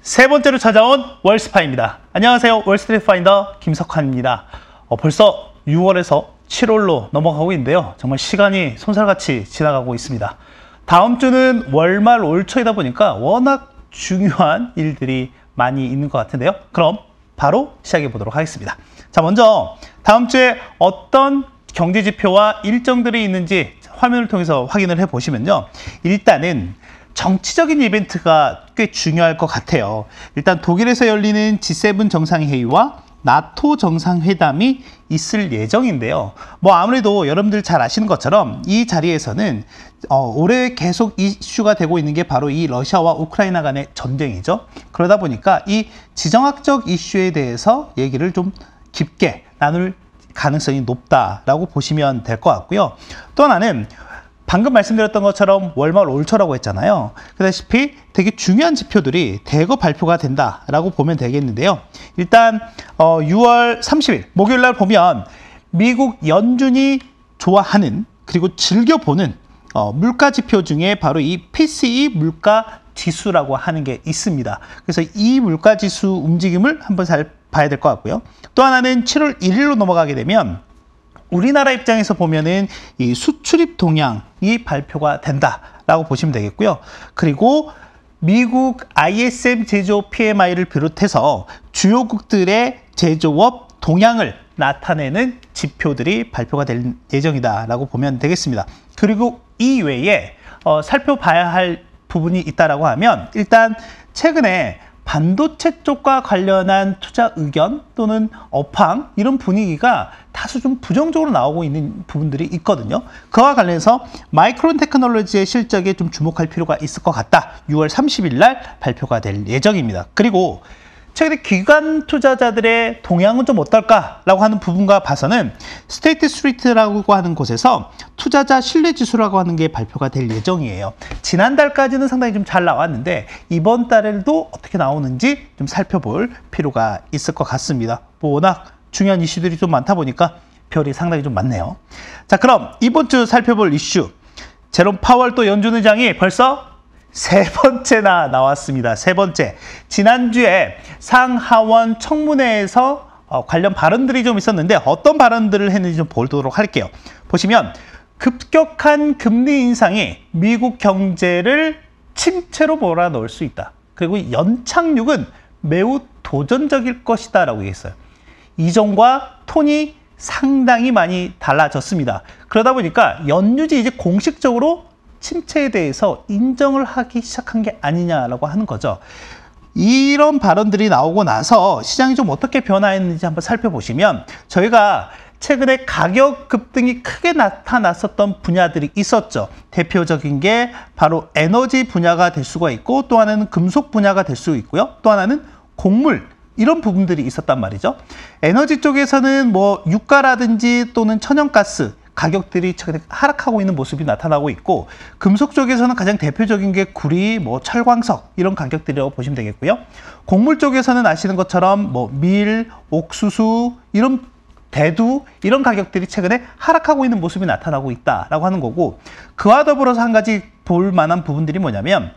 세 번째로 찾아온 월스파입니다. 안녕하세요. 월스트리트 파인더 김석환입니다. 벌써 6월에서 7월로 넘어가고 있는데요. 정말 시간이 쏜살같이 지나가고 있습니다. 다음 주는 월말 올초이다 보니까 워낙 중요한 일들이 많이 있는 것 같은데요. 그럼 바로 시작해 보도록 하겠습니다. 자, 먼저 다음 주에 어떤 경제지표와 일정들이 있는지 화면을 통해서 확인을 해보시면요. 일단은 정치적인 이벤트가 꽤 중요할 것 같아요. 일단 독일에서 열리는 G7 정상회의와 나토 정상회담이 있을 예정인데요. 아무래도 여러분들 잘 아시는 것처럼 이 자리에서는 올해 계속 이슈가 되고 있는 게 바로 이 러시아와 우크라이나 간의 전쟁이죠. 그러다 보니까 이 지정학적 이슈에 대해서 얘기를 좀 깊게 나눌 가능성이 높다라고 보시면 될 것 같고요. 또 하나는 방금 말씀드렸던 것처럼 월말 올초라고 했잖아요. 그다시피 되게 중요한 지표들이 대거 발표가 된다라고 보면 되겠는데요. 일단 6월 30일 목요일 날 보면 미국 연준이 좋아하는 그리고 즐겨보는 물가 지표 중에 바로 이 PCE 물가 지수라고 하는 게 있습니다. 그래서 이 물가 지수 움직임을 한번 잘 봐야 될 것 같고요. 또 하나는 7월 1일로 넘어가게 되면 우리나라 입장에서 보면은 이 수출입 동향이 발표가 된다라고 보시면 되겠고요. 그리고 미국 ISM 제조업 PMI를 비롯해서 주요국들의 제조업 동향을 나타내는 지표들이 발표가 될 예정이다라고 보면 되겠습니다. 그리고 이 외에 살펴봐야 할 부분이 있다라고 하면 일단 최근에 반도체 쪽과 관련한 투자 의견 또는 업황 이런 분위기가 다소 좀 부정적으로 나오고 있는 부분들이 있거든요. 그와 관련해서 마이크론 테크놀로지의 실적에 좀 주목할 필요가 있을 것 같다. 6월 30일 날 발표가 될 예정입니다. 그리고 최근에 기관 투자자들의 동향은 좀 어떨까라고 하는 부분과 봐서는 스테이트 스트리트라고 하는 곳에서 투자자 신뢰지수라고 하는 게 발표가 될 예정이에요. 지난달까지는 상당히 좀 잘 나왔는데 이번 달에도 어떻게 나오는지 좀 살펴볼 필요가 있을 것 같습니다. 워낙 중요한 이슈들이 좀 많다 보니까 별이 상당히 좀 많네요. 자, 그럼 이번 주 살펴볼 이슈. 제롬 파월 또 연준 의장이 벌써 세 번째나 나왔습니다. 세 번째. 지난주에 상하원 청문회에서 관련 발언들이 좀 있었는데 어떤 발언들을 했는지 좀 보도록 할게요. 보시면 급격한 금리 인상이 미국 경제를 침체로 몰아넣을 수 있다. 그리고 연착륙은 매우 도전적일 것이다 라고 얘기했어요. 이전과 톤이 상당히 많이 달라졌습니다. 그러다 보니까 연준이 이제 공식적으로 침체에 대해서 인정을 하기 시작한 게 아니냐라고 하는 거죠. 이런 발언들이 나오고 나서 시장이 좀 어떻게 변화했는지 한번 살펴보시면 저희가 최근에 가격 급등이 크게 나타났었던 분야들이 있었죠. 대표적인 게 바로 에너지 분야가 될 수가 있고 또 하나는 금속 분야가 될 수 있고요. 또 하나는 곡물 이런 부분들이 있었단 말이죠. 에너지 쪽에서는 유가라든지 또는 천연가스 가격들이 최근에 하락하고 있는 모습이 나타나고 있고 금속 쪽에서는 가장 대표적인 게 구리, 철광석 이런 가격들이라고 보시면 되겠고요. 곡물 쪽에서는 아시는 것처럼 밀, 옥수수 이런 대두 이런 가격들이 최근에 하락하고 있는 모습이 나타나고 있다라고 하는 거고 그와 더불어서 한 가지 볼 만한 부분들이 뭐냐면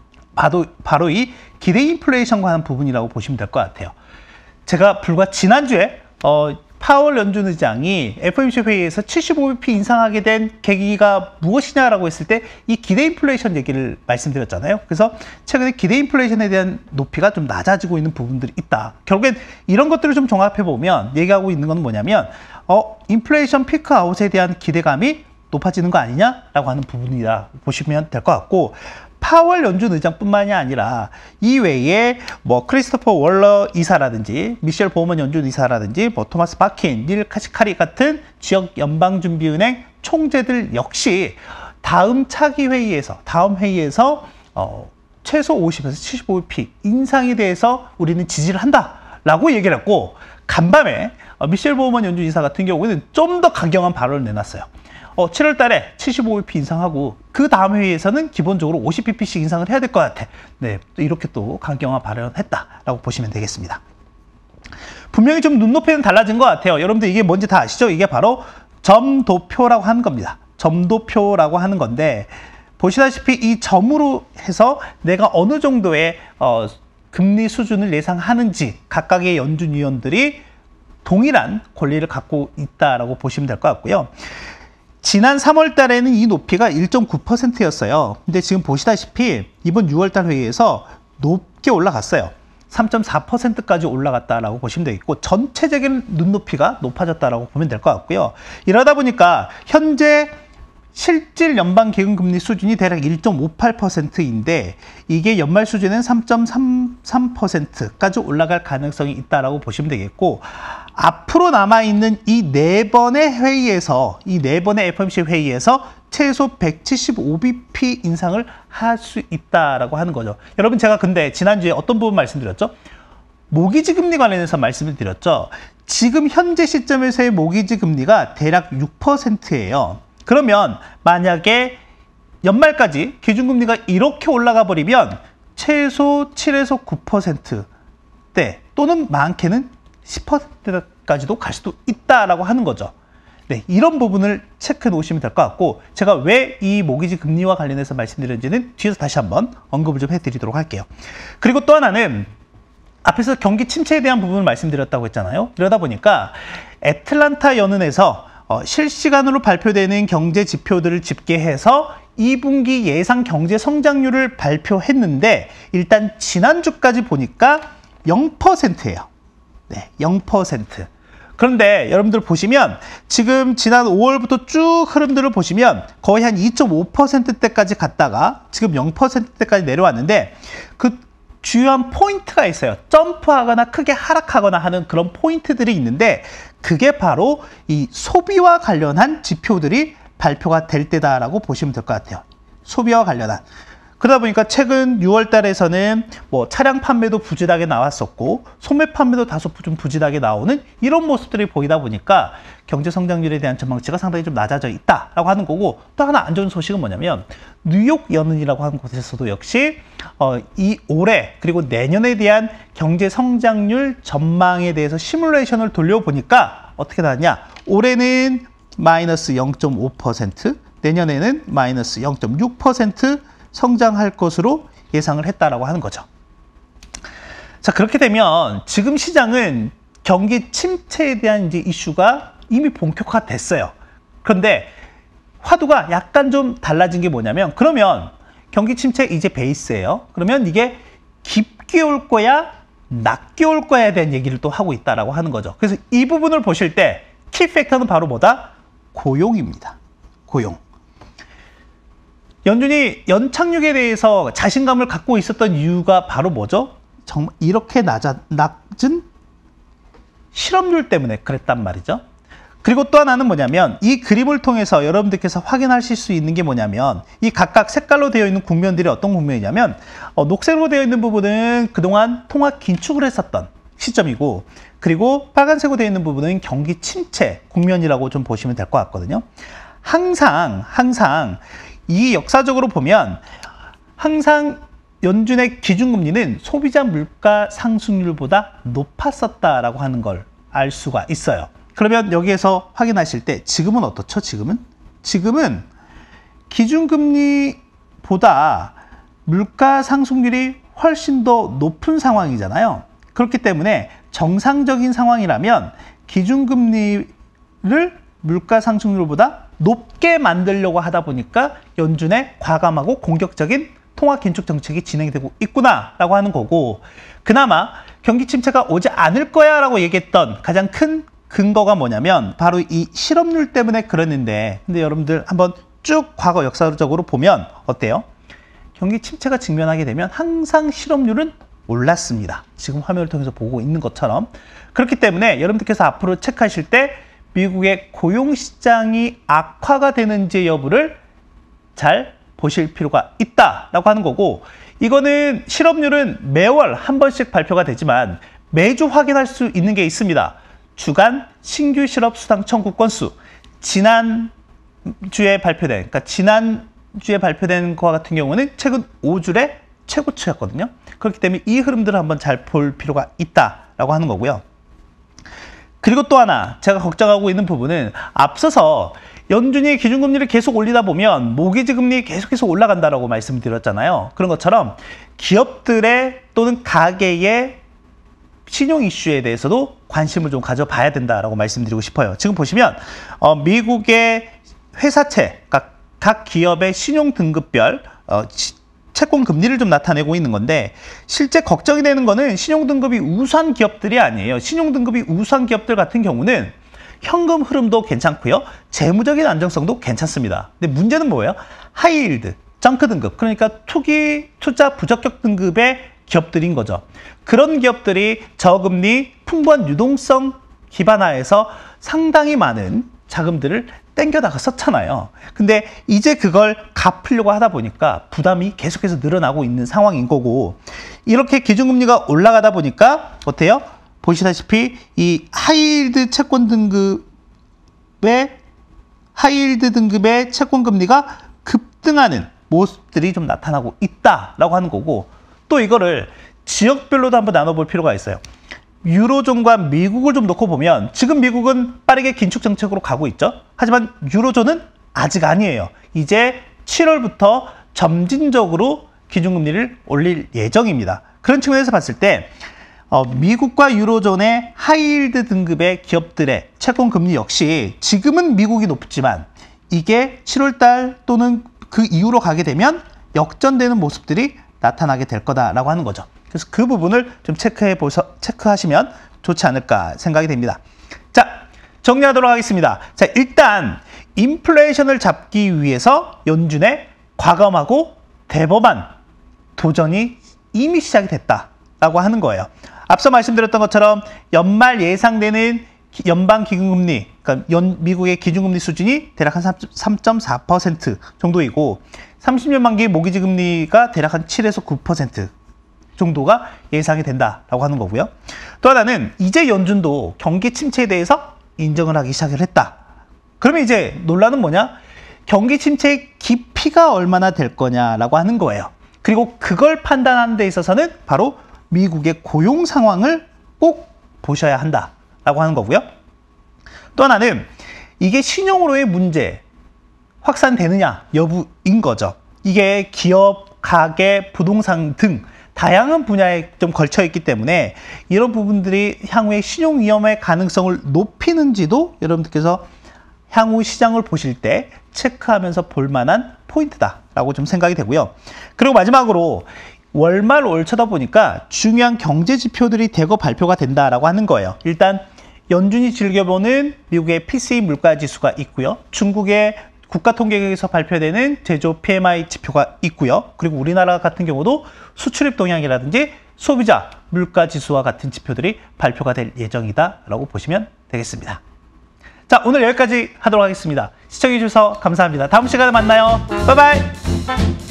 바로 이 기대 인플레이션과 하는 부분이라고 보시면 될 것 같아요. 제가 불과 지난주에 파월 연준 의장이 FOMC 회의에서 75bp 인상하게 된 계기가 무엇이냐라고 했을 때 이 기대 인플레이션 얘기를 말씀드렸잖아요. 그래서 최근에 기대 인플레이션에 대한 높이가 좀 낮아지고 있는 부분들이 있다. 결국엔 이런 것들을 좀 종합해 보면 얘기하고 있는 건 뭐냐면 인플레이션 피크 아웃에 대한 기대감이 높아지는 거 아니냐라고 하는 부분이라 보시면 될 것 같고 파월 연준 의장뿐만이 아니라 이외에 크리스토퍼 월러 이사라든지 미셸 보먼 연준 이사라든지 토마스 바킨, 닐 카시카리 같은 지역 연방준비은행 총재들 역시 다음 회의에서 최소 50에서 75bp 인상에 대해서 우리는 지지를 한다라고 얘기를 했고 간밤에 미셸 보먼 연준 이사 같은 경우에는 좀 더 강경한 발언을 내놨어요. 7월 달에 75bp 인상하고 그 다음 회의에서는 기본적으로 50bp씩 인상을 해야 될 것 같아. 네, 이렇게 또 강경한 발언을 했다라고 보시면 되겠습니다. 분명히 좀 눈높이는 달라진 것 같아요. 여러분들 이게 뭔지 다 아시죠? 이게 바로 점도표라고 하는 겁니다. 점도표라고 하는 건데 보시다시피 이 점으로 해서 내가 어느 정도의 금리 수준을 예상하는지 각각의 연준위원들이 동일한 권리를 갖고 있다라고 보시면 될 것 같고요. 지난 3월 달에는 이 높이가 1.9%였어요. 근데 지금 보시다시피 이번 6월 달 회의에서 높게 올라갔어요. 3.4%까지 올라갔다라고 보시면 되겠고, 전체적인 눈높이가 높아졌다라고 보면 될 것 같고요. 이러다 보니까 현재 실질 연방 기금금리 수준이 대략 1.58%인데 이게 연말 수준은 3.33%까지 올라갈 가능성이 있다라고 보시면 되겠고, 앞으로 남아있는 이 네 번의 회의에서, 이 네 번의 FOMC 회의에서 최소 175bp 인상을 할 수 있다라고 하는 거죠. 여러분, 제가 근데 지난주에 어떤 부분 말씀드렸죠? 모기지 금리 관련해서 말씀을 드렸죠. 지금 현재 시점에서의 모기지 금리가 대략 6%예요. 그러면 만약에 연말까지 기준금리가 이렇게 올라가 버리면 최소 7에서 9%대 또는 많게는 10%까지도 갈 수도 있다라고 하는 거죠. 네, 이런 부분을 체크해 놓으시면 될 것 같고, 제가 왜 이 모기지 금리와 관련해서 말씀드렸는지는 뒤에서 다시 한번 언급을 좀 해드리도록 할게요. 그리고 또 하나는 앞에서 경기 침체에 대한 부분을 말씀드렸다고 했잖아요. 이러다 보니까 애틀란타 연은에서 실시간으로 발표되는 경제 지표들을 집계해서 2분기 예상 경제 성장률을 발표했는데 일단 지난주까지 보니까 0%예요. 네, 0%. 그런데 여러분들 보시면 지금 지난 5월부터 쭉 흐름들을 보시면 거의 한 2.5%대까지 갔다가 지금 0%대까지 내려왔는데 그 주요한 포인트가 있어요. 점프하거나 크게 하락하거나 하는 그런 포인트들이 있는데 그게 바로 이 소비와 관련한 지표들이 발표가 될 때다라고 보시면 될 것 같아요. 소비와 관련한. 그러다 보니까 최근 6월 달에서는 뭐 차량 판매도 부진하게 나왔었고 소매 판매도 다소 좀 부진하게 나오는 이런 모습들이 보이다 보니까 경제 성장률에 대한 전망치가 상당히 좀 낮아져 있다라고 하는 거고, 또 하나 안 좋은 소식은 뭐냐면 뉴욕 연은이라고 하는 곳에서도 역시 이 올해 그리고 내년에 대한 경제 성장률 전망에 대해서 시뮬레이션을 돌려보니까 어떻게 나왔냐? 올해는 마이너스 0.5%, 내년에는 마이너스 0.6% 성장할 것으로 예상을 했다라고 하는 거죠. 자, 그렇게 되면 지금 시장은 경기 침체에 대한 이제 이슈가 이미 본격화됐어요. 그런데 화두가 약간 좀 달라진 게 뭐냐면, 그러면 경기 침체 이제 베이스예요. 그러면 이게 깊게 올 거야, 낮게 올 거야에 대한 얘기를 또 하고 있다라고 하는 거죠. 그래서 이 부분을 보실 때 키 팩터는 바로 뭐다? 고용입니다. 고용. 연준이 연착륙에 대해서 자신감을 갖고 있었던 이유가 바로 뭐죠? 정말 이렇게 낮은 실업률 때문에 그랬단 말이죠. 그리고 또 하나는 뭐냐면 이 그림을 통해서 여러분들께서 확인하실 수 있는 게 뭐냐면 이 각각 색깔로 되어 있는 국면들이 어떤 국면이냐면 녹색으로 되어 있는 부분은 그동안 통화 긴축을 했었던 시점이고, 그리고 빨간색으로 되어 있는 부분은 경기 침체 국면이라고 좀 보시면 될 것 같거든요. 항상 이 역사적으로 보면 항상 연준의 기준금리는 소비자 물가 상승률보다 높았었다라고 하는 걸 알 수가 있어요. 그러면 여기에서 확인하실 때 지금은 어떻죠? 지금은 기준금리보다 물가 상승률이 훨씬 더 높은 상황이잖아요. 그렇기 때문에 정상적인 상황이라면 기준금리를 물가 상승률보다 높게 만들려고 하다 보니까 연준의 과감하고 공격적인 통화 긴축 정책이 진행되고 있구나라고 하는 거고, 그나마 경기 침체가 오지 않을 거야라고 얘기했던 가장 큰 근거가 뭐냐면 바로 이 실업률 때문에 그랬는데, 근데 여러분들 한번 쭉 과거 역사적으로 보면 어때요? 경기 침체가 직면하게 되면 항상 실업률은 올랐습니다. 지금 화면을 통해서 보고 있는 것처럼. 그렇기 때문에 여러분들께서 앞으로 체크하실 때 미국의 고용시장이 악화가 되는지 여부를 잘 보실 필요가 있다라고 하는 거고, 이거는 실업률은 매월 한 번씩 발표가 되지만 매주 확인할 수 있는 게 있습니다. 주간 신규 실업 수당 청구 건수, 지난주에 발표된 거 같은 경우는 최근 5주의 최고치였거든요. 그렇기 때문에 이 흐름들을 한번 잘 볼 필요가 있다라고 하는 거고요. 그리고 또 하나 제가 걱정하고 있는 부분은 앞서서 연준이 기준금리를 계속 올리다 보면 모기지금리 계속해서 올라간다라고 말씀드렸잖아요. 그런 것처럼 기업들의 또는 가계의 신용 이슈에 대해서도 관심을 좀 가져봐야 된다라고 말씀드리고 싶어요. 지금 보시면 미국의 회사채, 각 기업의 신용 등급별 채권 금리를 좀 나타내고 있는 건데 실제 걱정이 되는 거는 신용 등급이 우수한 기업들이 아니에요. 신용 등급이 우수한 기업들 같은 경우는 현금 흐름도 괜찮고요. 재무적인 안정성도 괜찮습니다. 근데 문제는 뭐예요? 하이힐드, 정크 등급, 그러니까 투자 부적격 등급의 기업들인 거죠. 그런 기업들이 저금리, 풍부한 유동성 기반화에서 상당히 많은 자금들을 땡겨다가 썼잖아요. 근데 이제 그걸 갚으려고 하다 보니까 부담이 계속해서 늘어나고 있는 상황인 거고, 이렇게 기준금리가 올라가다 보니까 어때요? 보시다시피 이 하이힐드 등급의 채권 금리가 급등하는 모습들이 좀 나타나고 있다라고 하는 거고, 또 이거를 지역별로도 한번 나눠볼 필요가 있어요. 유로존과 미국을 좀 놓고 보면 지금 미국은 빠르게 긴축 정책으로 가고 있죠. 하지만 유로존은 아직 아니에요. 이제 7월부터 점진적으로 기준금리를 올릴 예정입니다. 그런 측면에서 봤을 때 미국과 유로존의 하이힐드 등급의 기업들의 채권금리 역시 지금은 미국이 높지만 이게 7월달 또는 그 이후로 가게 되면 역전되는 모습들이 나타나게 될 거다라고 하는 거죠. 그래서 그 부분을 좀 체크하시면 좋지 않을까 생각이 됩니다. 자, 정리하도록 하겠습니다. 자, 일단 인플레이션을 잡기 위해서 연준의 과감하고 대범한 도전이 이미 시작이 됐다라고 하는 거예요. 앞서 말씀드렸던 것처럼 연말 예상되는 연방 기준금리, 그러니까 미국의 기준금리 수준이 대략 한 3.4% 정도이고 30년 만기 모기지 금리가 대략 한 7에서 9% 정도가 예상이 된다라고 하는 거고요. 또 하나는 이제 연준도 경기 침체에 대해서 인정을 하기 시작을 했다. 그러면 이제 논란은 뭐냐? 경기 침체의 깊이가 얼마나 될 거냐라고 하는 거예요. 그리고 그걸 판단하는 데 있어서는 바로 미국의 고용 상황을 꼭 보셔야 한다라고 하는 거고요. 또 하나는 이게 신용으로의 문제 확산되느냐 여부인 거죠. 이게 기업, 가계, 부동산 등 다양한 분야에 좀 걸쳐 있기 때문에 이런 부분들이 향후에 신용 위험의 가능성을 높이는지도 여러분들께서 향후 시장을 보실 때 체크하면서 볼 만한 포인트다라고 좀 생각이 되고요. 그리고 마지막으로 월말 올 쳐다보니까 중요한 경제 지표들이 대거 발표가 된다라고 하는 거예요. 일단 연준이 즐겨보는 미국의 PCE 물가 지수가 있고요. 중국의 국가통계국에서 발표되는 제조 PMI 지표가 있고요. 그리고 우리나라 같은 경우도 수출입 동향이라든지 소비자 물가 지수와 같은 지표들이 발표가 될 예정이다라고 보시면 되겠습니다. 자, 오늘 여기까지 하도록 하겠습니다. 시청해 주셔서 감사합니다. 다음 시간에 만나요. 바이바이.